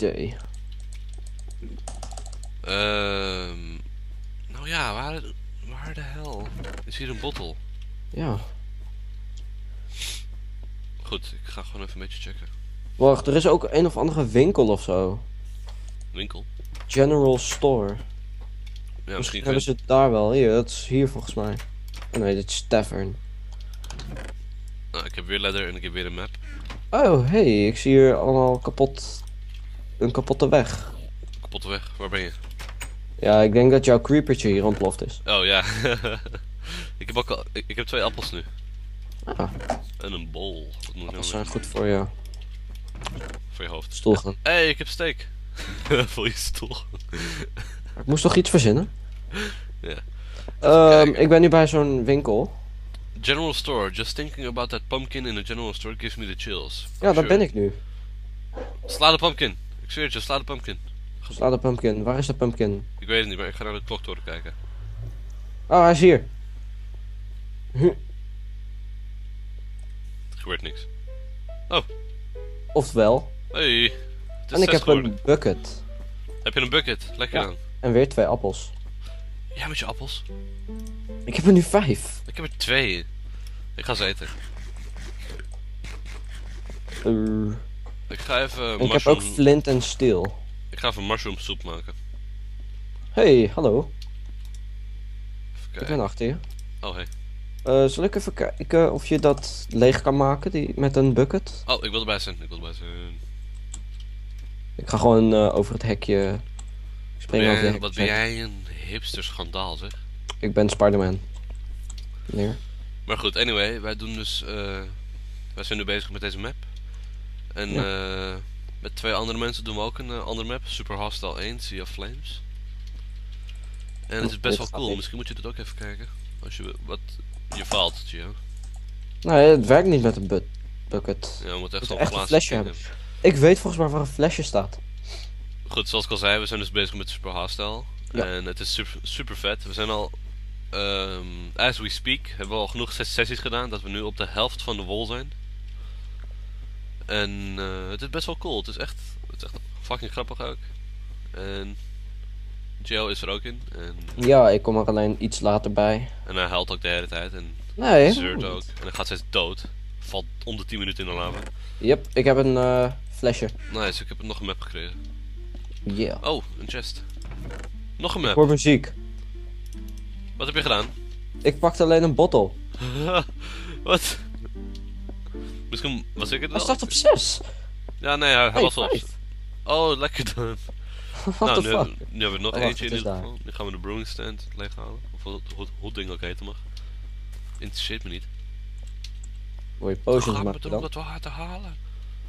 day. Nou ja, waar de hel is hier een bottle? Ja. Goed, ik ga gewoon even een beetje checken. Wacht, er is ook een of andere winkel of zo. Winkel? General store. Ja, Misschien hebben ze het daar wel. Hier, dat is hier volgens mij. Oh nee, dit is tavern. Nou, ik heb weer leather en ik heb weer een map. Oh, hey, ik zie hier allemaal een kapotte weg. Kapotte weg, waar ben je? Ja, ik denk dat jouw creepertje hier ontploft is. Oh ja. ik heb 2 appels nu. Ah, En een bol. Wat moet ik nou dat zijn mee? goed voor je Voor je hoofd. stoel gaan. Hé, hey, ik heb steak. Voor je stoel. Ik moest toch iets verzinnen? Ja. kijken. Ik ben nu bij zo'n winkel. General store. Just thinking about that pumpkin in the general store gives me the chills. Ja, daar ben ik nu. Sla de pumpkin. Ik zweer het je, sla de pumpkin. Sla de pumpkin. Waar is de pumpkin? Ik weet het niet, maar ik ga naar de kloktoren kijken. Oh, hij is hier. Er gebeurt niks. Oftewel. Hey, het is En ik 6 heb geworden. een bucket. Heb je een bucket? Lekker Ja. dan. En weer 2 appels. Ja, met je appels. Ik heb er nu 5. Ik heb er 2. Ik ga ze eten. Ik ga even Ik heb ook flint en steel. Ik ga even mushroom soep maken. Hey, hallo. Even Ik kijken. ben achter je. Oh, hey. Zal ik even kijken of je dat leeg kan maken met een bucket? Oh, ik wil erbij zijn. Ik ga gewoon over het hekje springen over het hek. Wat ben jij een hipster schandaal, zeg. Ik ben Spider-Man. Meneer. Maar goed, anyway, wij doen dus... wij zijn nu bezig met deze map. En met 2 andere mensen doen we ook een andere map. Super Hostile 1, Sea of Flames. En het is best wel cool. Misschien moet je dit ook even kijken. Als je... Je faalt, Gio. Nee, het werkt niet met een bucket. Ja, we moeten echt moet zo'n echt een glazen flesje ding hebben. Ik weet volgens mij waar een flesje staat. Goed, zoals ik al zei, we zijn dus bezig met Super Hostile. Ja. En het is super vet. We zijn al, as we speak, hebben we al genoeg sessies gedaan dat we nu op de helft van de wall zijn. En het is best wel cool. Het is echt fucking grappig ook. En Joe is er ook in. Ja, ik kom er alleen iets later bij. En hij huilt ook de hele tijd. En Nee. zeurt ook. En hij gaat steeds dood. Valt om de 10 minuten in de lava. Yep, ik heb een flesje. Nice, ik heb nog een map gekregen. Yeah. Oh, een chest. Nog een Ik map. hoor muziek. Wat heb je gedaan? Ik pakte alleen een bottle. Wat? Misschien was ik het Hij wel? staat op 6. Ja, nee, hij was op. 5. Oh, lekker dan. What the nu, fuck? nu hebben we nog Oh, wacht, eentje in het is ieder geval. Nu gaan we de brewing stand leeghalen. Of hoe het ding ook heten mag. Interesseert me niet. Wil je potions Gaan we maken het dan? om dat water halen?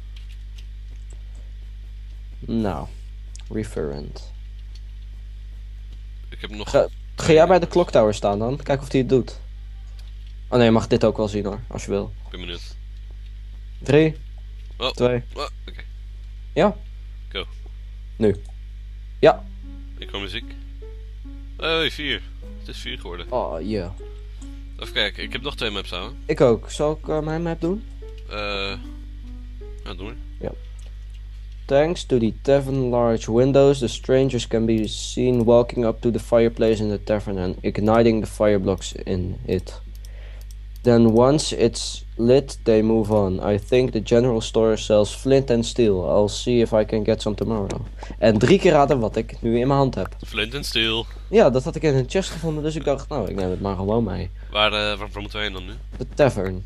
Nou, referent. Ik heb nog... Ga jij bij de clock tower staan dan? Kijk of hij het doet. Oh nee, je mag dit ook wel zien hoor, als je wil. Ik ben benieuwd. 3, Oh. 2, Oh, oké. ja. Go. Nu. Ja. Ik hoor muziek. Hey, 4. Het is 4 geworden. Oh, yeah. Even kijken, ik heb nog 2 maps houden. Ik ook. Zal ik mijn map doen? Ja, doe maar. Thanks to the tavern large windows, the strangers can be seen walking up to the fireplace in the tavern and igniting the fire blocks in it. Then once it's lit, they move on. I think the general store sells flint and steel. I'll see if I can get some tomorrow. En 3 keer raden wat ik nu in mijn hand heb. Flint en Steel. Ja, dat had ik in een chest gevonden, dus ik dacht, nou, ik neem het maar gewoon mee. Waar moeten we heen dan nu? De tavern.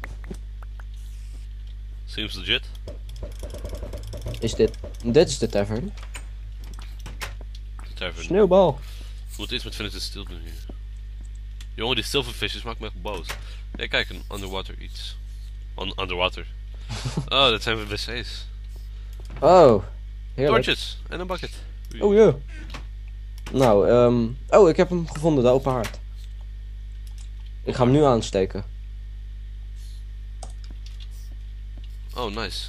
Seems legit. Is dit... Dit is de tavern. De tavern. Sneeuwbal. We moeten iets met Flint en Steel doen hier. Jongen, die silverfishes maakt me echt boos. Ja, kijk, een underwater iets. Underwater. Oh, dat zijn wc's. Oh, heerlijk. Torches en een bucket. Oh ja. Nou, oh, ik heb hem gevonden, de open haard. Ik ga hem nu aansteken. Oh, nice.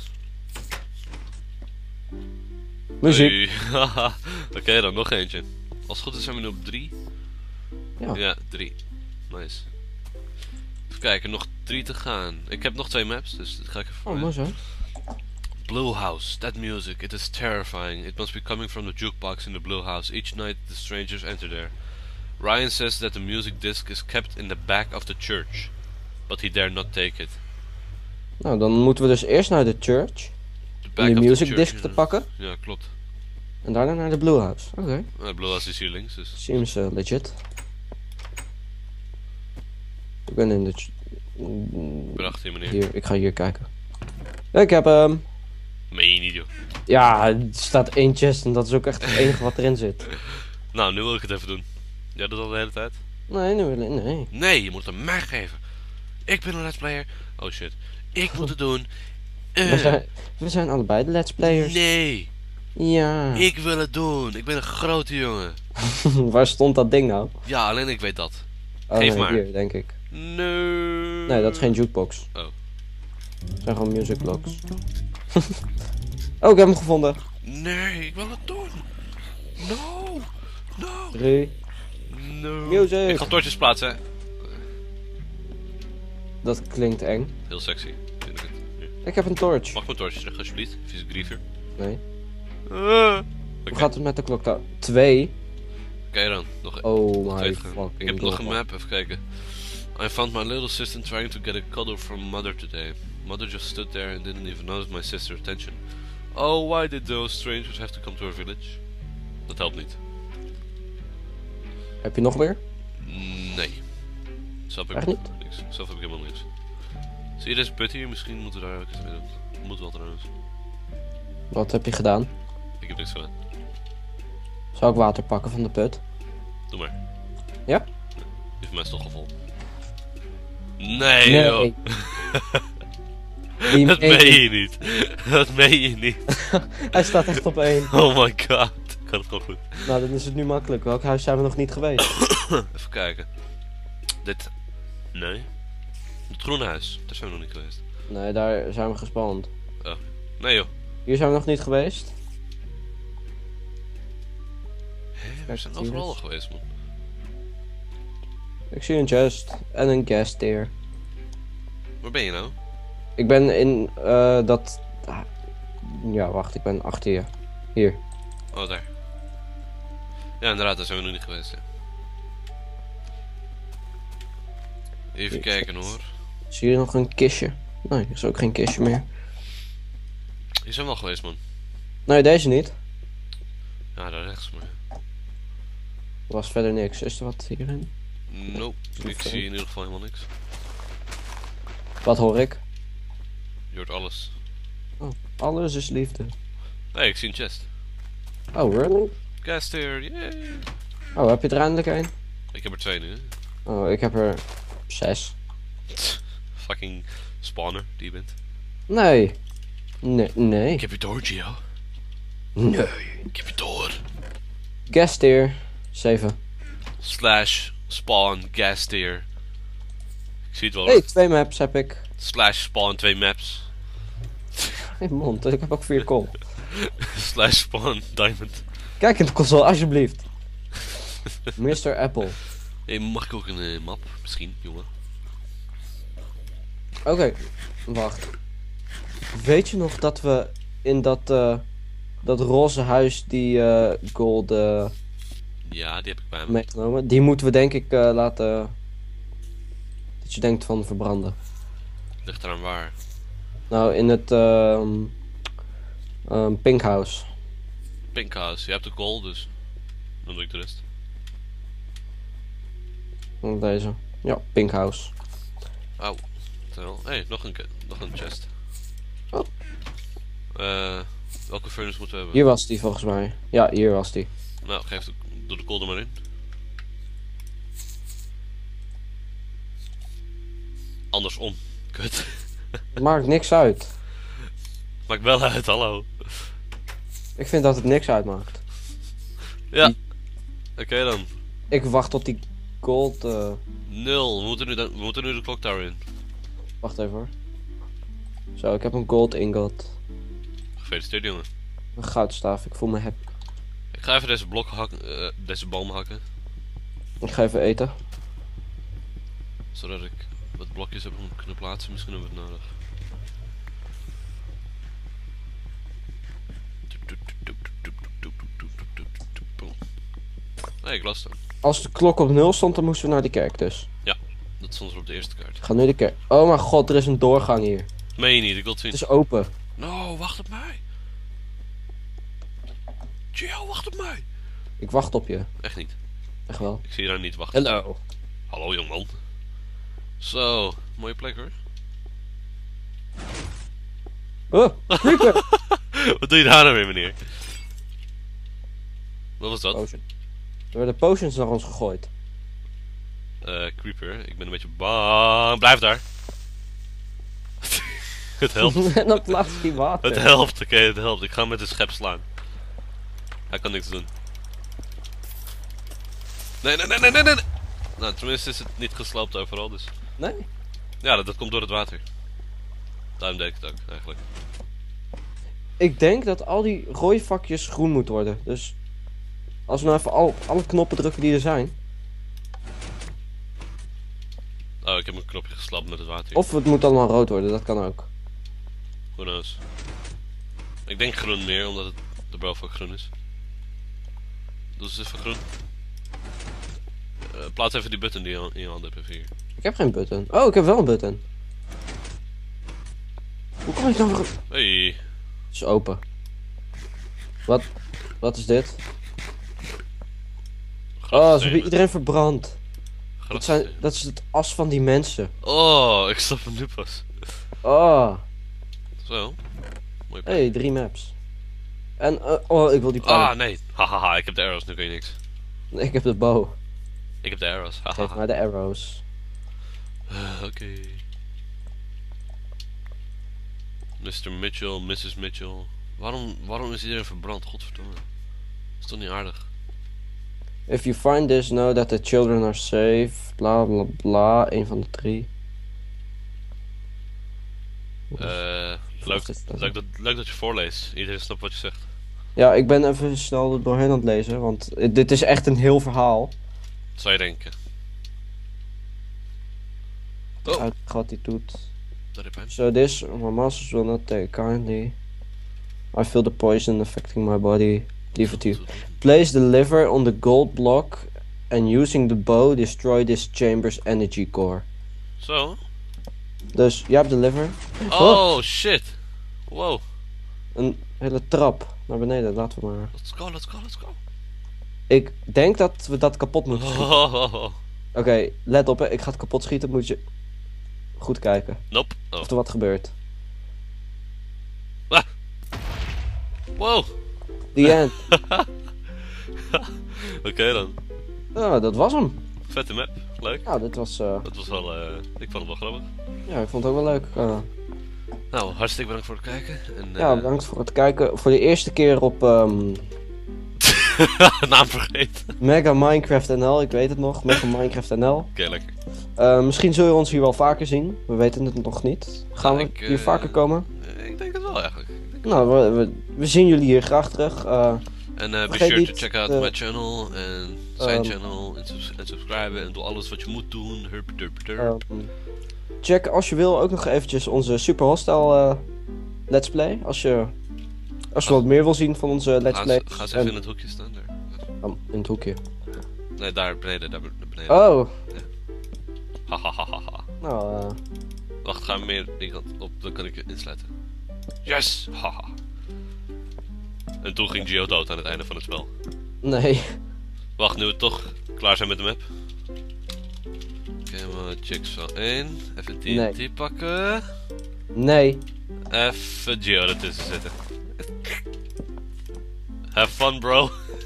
Muziek. Hey. Oké, dan nog eentje. Als het goed is zijn we nu op 3. Ja. Ja, 3. Nice. Even kijken, nog 3 te gaan. Ik heb nog 2 maps, dus dat ga ik even Oh, mooi zo. Blue House. That music. It is terrifying. It must be coming from the jukebox in the Blue House. Each night the strangers enter there. Ryan says that the music disc is kept in the back of the church. But he dare not take it. Nou, dan moeten we dus eerst naar de church. The Om back die of the music church, disc ja. te pakken. Ja, klopt. En daarna naar de Blue House. Oké. Blue House is hier links, dus... Seems legit. Ik ben in de... Prachtig, meneer. Hier, ik ga hier kijken. Ik heb hem. Meen je niet, joh. Ja, er staat 1 chest en dat is ook echt het enige wat erin zit. Nou, nu wil ik het even doen. Jij doet dat de hele tijd? Nee, nu wil ik... Nee. Nee, je moet het aan mij geven. Ik ben een let's player. Oh shit. Ik moet het doen. We zijn allebei de let's players. Nee. Ja. Ik wil het doen. Ik ben een grote jongen. Waar stond dat ding nou? Ja, alleen ik weet dat. Oh, Geef nee, maar. hier, denk ik. Nee. Nee, dat is geen jukebox. Oh. Het zijn gewoon music blocks. Oh, ik heb hem gevonden. Nee, ik wil het doen. No. No. 3. No. Music. Ik ga torches plaatsen. Dat klinkt eng. Heel sexy. Vind ik het. Hier. Ik heb een torch. Mag ik mijn torches terug, alsjeblieft? Vieze griever. Nee. Oké, Hoe gaat het met de klok? 2. dan. Nog Oh my twee te gaan. fucking Ik heb nog god. een map, even kijken. I found my little sister trying to get a cuddle from mother today. Mother just stood there and didn't even notice my sister's attention. Oh, why did those strangers have to come to our village? Dat helpt niet. Heb je nog meer? Nee. Zelf heb Echt ik niet? niks. Zelf heb ik helemaal niks. Zie je deze put hier? Misschien moeten we daar ook eens mee doen. Moet wel trouwens. Wat heb je gedaan? Ik heb niks gedaan. Zou ik water pakken van de put? Doe maar. Ja? Die van mij is toch al vol. Nee, joh. Die Dat meen meen je. je niet. Dat meen je niet. Hij staat echt op 1. Oh my god. Gaat het gewoon goed. Nou, dan is het nu makkelijk. Welk huis zijn we nog niet geweest? Even kijken. Dit. Nee. Het groene huis. Daar zijn we nog niet geweest. Nee, daar zijn we gespand. Nee joh. Hier zijn we nog niet geweest. We zijn overal al geweest man. Ik zie een chest en een gas tier. Waar ben je nou? Ik ben in dat... Ja, wacht, ik ben achter je. Hier. Oh, daar. Ja, inderdaad, daar zijn we nog niet geweest. Ja. Even kijken hoor. Zie je nog een kistje? Nee, er is ook geen kistje meer. Hier zijn we al geweest man. Nee, deze niet. Ja, daar rechts maar. Er was verder niks. Is er wat hierin? Nope. Ik zie in ieder geval helemaal niks. Wat hoor ik? Je hoort alles. Oh, alles is liefde. Nee, ik zie een chest. Oh, really? Gas tier, yay! Oh, heb je er eindelijk een? Ik heb er 2 nu, hè. Oh, ik heb er 6. Fucking spawner die je bent. Nee. Nee. Ik heb je door, Gio. Nee. Ik heb je door. Gas tier 7. / spawn gas tier. Ik zie het wel. Hey, 2 maps heb ik. / spawn 2 maps. Hey, mond, ik heb ook 4 kool. / spawn diamond. Kijk in de console, alsjeblieft. Mr. Apple. Hey, mag ik ook een map? Misschien, jongen. Oké, wacht. Weet je nog dat we in dat roze huis die gold Ja, die heb ik bij me. meegenomen? Die moeten we denk ik laten... Dat je denkt van verbranden. Ligt eraan waar. Nou, in het Pink House. Pink House. Je hebt de gold, dus dan doe ik de rest. Deze. Ja, Pink House. Auw. Hey, nog een chest. Oh. Welke furnace moeten we hebben? Hier was die volgens mij. Ja, hier was die. Nou, doe de kool er maar in. Andersom. Kut. Het maakt niks uit. Maakt wel uit, hallo. Ik vind dat het niks uitmaakt. Ja. Oké dan. Ik wacht tot die gold... 0. We moeten nu de clock tower in. Wacht even hoor. Zo, ik heb een gold ingot. Gefeliciteerd jongen. Een goudstaaf, ik voel me happy. Ik ga even deze blok hakken, deze boom hakken. Ik ga even eten. Zodat ik wat blokjes heb om te kunnen plaatsen. Misschien hebben we het nodig. Nee, ik las het. Als de klok op 0 stond, dan moesten we naar de kerk dus. Dat stond er op de eerste kaart. Ik ga nu de kerk. Oh mijn god, er is een doorgang hier. Meen je niet, ik wil het zien. Het is open. No, wacht op mij. Gio, wacht op mij. Ik wacht op je. Echt niet. Echt wel. Ik zie je daar niet wachten. Hallo. Hallo jongman. Zo, mooie plek hoor. Oh, creeper. Wat doe je daar nou weer, meneer? Wat was dat? Potion. Er werden potions naar ons gegooid. Creeper, ik ben een beetje bang. Blijf daar. Het helpt. En dan plaats die water. Het helpt, oké, het helpt. Ik ga hem met een schep slaan. Hij kan niks doen. Nee. Nou, tenminste is het niet gesloopt overal, dus. Nee? Ja, dat komt door het water. Daarom deed ik het ook, eigenlijk. Ik denk dat al die rode vakjes groen moeten worden. Dus als we nou even alle knoppen drukken die er zijn. Oh, ik heb een knopje geslapt met het water. Of het moet allemaal rood worden, dat kan ook. Who knows. Ik denk groen meer, omdat het erboven ook groen is. Doe eens even groen. Plaats even die button die je in je hand hebt even hier. Ik heb geen button. Oh, ik heb wel een button. Hoe kan ik nou weer... Hey. Het is open. Wat is dit? Oh, ze hebben iedereen verbrand. Dat is het as van die mensen. Oh, ik snap hem nu pas. Oh. Zo. Mooi plek. Hey, 3 maps. En, oh, ik wil die pijl. Ah, nee. Hahaha, ik heb de arrows, nu kun je niks. Nee, ik heb de bow. Ik heb de arrows, Geef hahaha. mij de arrows. Oké. Mr. Mitchell, Mrs. Mitchell. Waarom is iedereen verbrand? Godverdomme. Dat is toch niet aardig? If you find this, know that the children are safe. Bla bla bla. Een van de 3. Leuk dat je voorleest. Iedereen snapt wat je zegt. Ja, ik ben even snel er doorheen aan het lezen, want dit is echt een heel verhaal. Dat zou je denken. Oh. Uit wat hij doet. Dat heb hij. So this, my masters will not take kindly. I feel the poison affecting my body. Leave it to you. Place the liver on the gold block and using the bow destroy this chamber's energy core. Zo. Dus, je hebt de liver. Oh, shit. Wow. Een hele trap naar beneden, laten we maar. Let's go. Ik denk dat we dat kapot moeten schieten. Oh. Oké, let op hè, ik ga het kapot schieten, moet je goed kijken Nope. Oh. of er wat gebeurt. Ah. Wow. The end. Oké dan. Oh, dat was hem. Vette map. Leuk. Ja, dit was, Dat was wel, ik vond het wel grappig. ja, ik vond het ook wel leuk. Nou, hartstikke bedankt voor het kijken. En, Ja, bedankt voor het kijken. Voor de eerste keer op naam vergeten. Mega Minecraft NL, ik weet het nog. Mega Minecraft NL. Oké, lekker. Misschien zul je ons hier wel vaker zien. We weten het nog niet. Gaan we hier vaker komen? Ik denk het wel eigenlijk. Nou, we zien jullie hier graag terug. En be vergeet sure to niet, check out my channel en zijn channel en subscriben en doe alles wat je moet doen. Check als je wil ook nog eventjes onze Super Hostile Let's Play. Als je wat meer wil zien van onze Let's Play. Ga eens even in het hoekje staan daar. In het hoekje. Nee, daar beneden, beneden. Oh. Hahaha. Nou, Wacht, ga meer die kant op, dan kan ik je insluiten. Yes! Haha. En toen ging Gio dood aan het einde van het spel. nee. Wacht, nu we toch klaar zijn met de map. Oké, maar chicks van 1. Even TNT pakken. Nee. Even Gio ertussen zetten. Have fun, bro.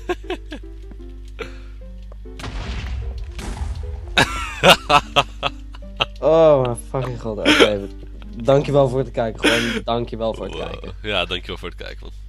Oh mijn fucking god. Oké. Dankjewel voor het kijken. Gewoon dankjewel voor het kijken. Ja, dankjewel voor het kijken, man.